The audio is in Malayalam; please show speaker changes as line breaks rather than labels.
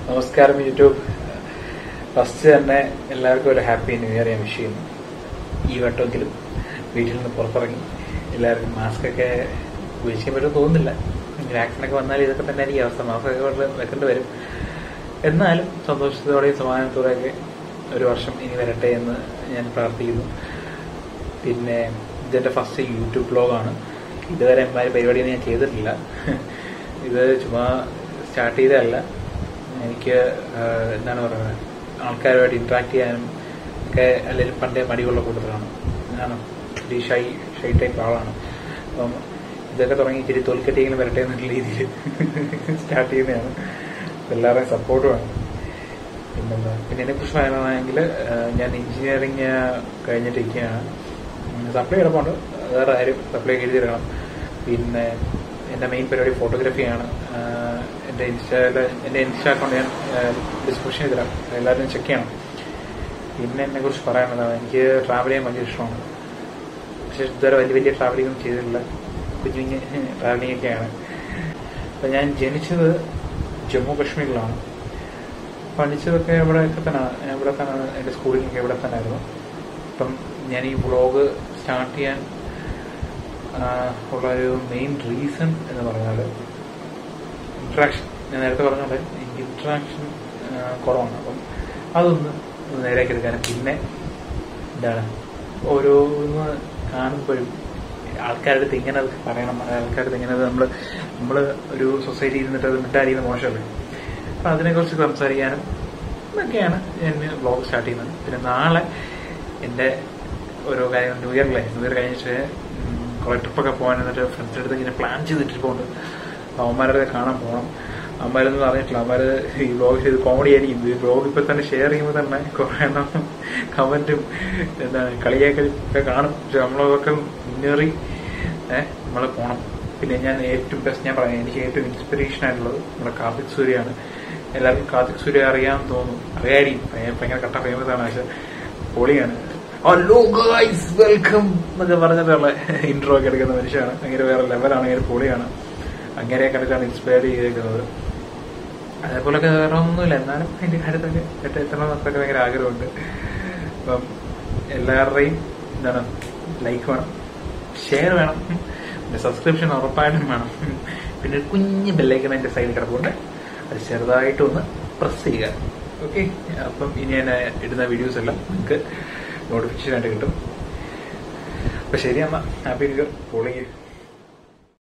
നമസ്കാരം യൂട്യൂബ്. ഫസ്റ്റ് തന്നെ എല്ലാവർക്കും ഒരു ഹാപ്പി ന്യൂ ഇയർ ഞാൻ വിഷ് ചെയ്യുന്നു. ഈ വട്ടമെങ്കിലും വീട്ടിൽ നിന്ന് പുറത്തിറങ്ങി എല്ലാവർക്കും മാസ്കൊക്കെ ഉപയോഗിക്കാൻ പറ്റുമെന്ന് തോന്നുന്നില്ല. വാക്സിനൊക്കെ വന്നാൽ ഇതൊക്കെ തന്നെ ആയിരിക്കും അവസ്ഥ. മാസ്കൊക്കെ വെക്കേണ്ടി വരും. എന്നാലും സന്തോഷത്തോടെയും സമാധാനത്തോടെയൊക്കെ ഒരു വർഷം ഇനി വരട്ടെ എന്ന് ഞാൻ പ്രാർത്ഥിക്കുന്നു. പിന്നെ ഇതെൻ്റെ ഫസ്റ്റ് യൂട്യൂബ് ബ്ലോഗാണ്. ഇതുവരെ എമ്മാതിരി പരിപാടിയൊന്നും ഞാൻ ചെയ്തിട്ടില്ല. ഇത് ചുമ്മാ സ്റ്റാർട്ട് ചെയ്തതല്ല. എനിക്ക് എന്താണ് പറയുന്നത്, ആൾക്കാരുമായിട്ട് ഇന്ററാക്ട് ചെയ്യാനും ഒക്കെ അല്ലെങ്കിൽ പണ്ടേ മടിയുള്ള കൂട്ടത്തിലാണ്. ഞാൻ ഒരു ഷൈ ടൈപ്പ് ആളാണ്. അപ്പം ഇതൊക്കെ തുടങ്ങി ഇച്ചിരി തോൽക്കട്ടിയെങ്കിലും വരട്ടെ എന്നുള്ള രീതിയിൽ സ്റ്റാർട്ട് ചെയ്യുന്നതാണ്. എല്ലാവരുടെയും സപ്പോർട്ട് വേണം. പിന്നെന്താ, പിന്നെ എന്നെക്കുറിച്ച് പറയണമെങ്കിൽ ഞാൻ എഞ്ചിനീയറിങ് കഴിഞ്ഞിട്ടിരിക്കുകയാണ്. സപ്ലൈ കിടപ്പുണ്ട്, വേറെ ആരും സപ്ലൈ എഴുതി തരണം. പിന്നെ എൻ്റെ മെയിൻ പരിപാടി ഫോട്ടോഗ്രാഫിയാണ്. എൻ്റെ ഇൻസ്റ്റാ അക്കൗണ്ട് ഞാൻ ഡിസ്ക്രിപ്ഷൻ ചെയ്തിടാം, എല്ലാവരും ചെക്ക് ചെയ്യണം. പിന്നെ എന്നെക്കുറിച്ച് പറയാനുള്ളതാണ്, എനിക്ക് ട്രാവൽ ചെയ്യാൻ ഭയങ്കര ഇഷ്ടമാണ്. പക്ഷെ ഇതുവരെ വലിയ ട്രാവലിംഗ് ഒന്നും ചെയ്തിട്ടില്ല. കുഞ്ഞു ട്രാവലിംഗ് ഒക്കെയാണ്. അപ്പം ഞാൻ ജനിച്ചത് ജമ്മു കാശ്മീരിലാണ്. പഠിച്ചതൊക്കെ ഇവിടെ തന്നെ എൻ്റെ സ്കൂളിലൊക്കെ ഇവിടെ തന്നെ ആയിരുന്നു. അപ്പം ഞാൻ ഈ വ്ളോഗ് സ്റ്റാർട്ട് ചെയ്യാൻ ഉള്ളൊരു മെയിൻ റീസൺ എന്ന് പറഞ്ഞാൽ ഇൻട്രാക്ഷൻ. ഞാൻ നേരത്തെ പറഞ്ഞാൽ എനിക്ക് ഇൻട്രാക്ഷൻ കുറവാണ്. അപ്പം അതൊന്ന് നേരെയാക്കി എടുക്കാനും പിന്നെ എന്താണ് ഓരോന്ന് കാണുമ്പോഴും ആൾക്കാരുടെ അടുത്ത് ഇങ്ങനെ അത് പറയണം, ആൾക്കാരുടെ അടുത്ത് ഇങ്ങനെ നമ്മൾ ഒരു സൊസൈറ്റി ഇരുന്നിട്ട് അത് മിണ്ടായിരിക്കുന്നത് മോശമല്ലേ. അപ്പം അതിനെക്കുറിച്ച് സംസാരിക്കാനും ഇതൊക്കെയാണ് ഞാൻ വ്ളോഗ് സ്റ്റാർട്ട് ചെയ്യുന്നത്. പിന്നെ നാളെ എൻ്റെ ഓരോ കാര്യങ്ങൾ ന്യൂ ഇയർ കഴിഞ്ഞിട്ട് കുറെ ട്രിപ്പൊക്കെ പോകാൻ, എന്നിട്ട് ഫ്രണ്ട്സിൻ്റെ അടുത്ത് ഇങ്ങനെ പ്ലാൻ ചെയ്തിട്ടിരിപ്പുണ്ട്. അവന്മാരുടെ കാണാൻ പോകണം. അവന്മാരൊന്നും അറിഞ്ഞിട്ടില്ല. അവന്മാർ ഈ വ്ളോഗ് ചെയ്ത് കോമഡി ആയിരിക്കും. ഈ വ്ളോഗ് ഇപ്പം തന്നെ ഷെയർ ചെയ്യുമ്പോൾ തന്നെ കുറേ എണ്ണം കമന്റും എന്താണ് കളിയാക്കലൊക്കെ കാണും. പക്ഷെ നമ്മളതൊക്കെ മുന്നേറി നമ്മൾ പോകണം. പിന്നെ ഞാൻ ഏറ്റവും ബെസ്റ്റ് ഞാൻ പറയാം, എനിക്ക് ഏറ്റവും ഇൻസ്പിറേഷൻ ആയിട്ടുള്ളത് നമ്മുടെ കാർത്തിക് സൂര്യയാണ്. എല്ലാവർക്കും കാർത്തിക് സൂര്യ അറിയാമെന്ന് തോന്നുന്നു, അറിയായിരിക്കും. ഭയങ്കര കട്ട ഫേമസ് ആണ്. പക്ഷെ പൊളിയാണ്. ഹലോ ഗൈസ് വെൽക്കം എന്നൊക്കെ പറഞ്ഞിട്ടുള്ള ഇൻട്രോ ഒക്കെ എടുക്കുന്ന മനുഷ്യനാണ്. അങ്ങനെ വേറെ ലെവലാണ്, അങ്ങനെ പൊളിയാണ്. അങ്ങനെ കണ്ടിട്ടാണ് ഇൻസ്പയർ ചെയ്തേക്കുന്നത്. അതേപോലൊക്കെ വേറെ ഒന്നുമില്ല. എന്നാലും അതിൻ്റെ കാര്യത്തൊക്കെ എത്തണം എന്നൊക്കെ ഭയങ്കര ആഗ്രഹമുണ്ട്. അപ്പം എല്ലാവരുടെയും എന്താണ് ലൈക്ക് വേണം, ഷെയർ വേണം, പിന്നെ സബ്സ്ക്രിപ്ഷൻ ഉറപ്പായിട്ടും വേണം. പിന്നെ ഒരു കുഞ്ഞ് ബെല്ലൈക്കൺ അതിൻ്റെ സൈഡിൽ കിടപ്പുണ്ട്, അത് ചെറുതായിട്ടൊന്ന് പ്രസ് ചെയ്യുക. ഓക്കെ. അപ്പം ഇനി ഞാൻ ഇടുന്ന വീഡിയോസ് എല്ലാം നിങ്ങൾക്ക് നോട്ടിഫിക്കേഷൻ ആയിട്ട് കിട്ടും. അപ്പൊ ശരി, അമ്മ ഹാപ്പി ന്യൂ ഇയർ.